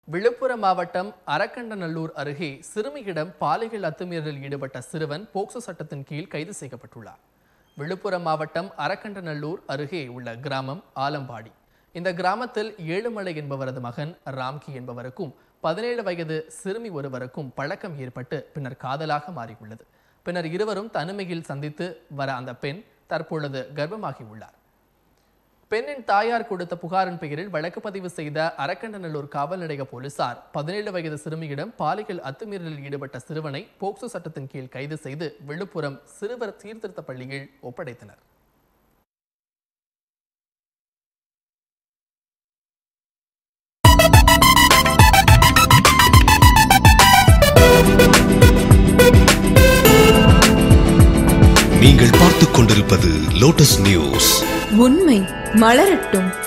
விழுப்புரம் மாவட்டம் அரக்கண்டநல்லூர் அருகே சிறுமியிடம் பாலியல் அத்துமீறலில் ஈடுபட்ட சிறுவன் போக்சோ சட்டத்தின் கீழ் கைது செய்யப்பட்டுள்ளார். விழுப்புரம் மாவட்டம் அரக்கண்டநல்லூர் அருகே உள்ள கிராமம் ஆலம்பாடி. இந்த கிராமத்தில் ஏழுமலை என்பவரது மகன் ராம்கி என்பவருக்கும் 17 வயது சிறுமி ஒருவருக்கும் பழக்கம் ஏற்பட்டு பின்னர் காதலாக மாறியுள்ளது. பின்னர் இருவரும் தனிமையில் சந்தித்து வர அந்த பெண் தற்பொழுது கர்ப்பமாகியுள்ளார். பெண்ணின் தாயார் கொடுத்த புகாரின் பெயரில் வழக்கு பதிவு செய்த அரக்கண்டநல்லூர் காவல் நிலைய போலீசார் 17 வயது சிறுமியிடம் பாலியல் அத்துமீறலில் ஈடுபட்ட சிறுவனை போக்சோ சட்டத்தின் கீழ் கைது செய்து விழுப்புரம் சிறுவர் சீர்திருத்த பள்ளியில் ஒப்படைத்தனர். நீங்கள் பார்த்துக் கொண்டிருப்பது லோட்டஸ் நியூஸ். உண்மை மலரட்டும்.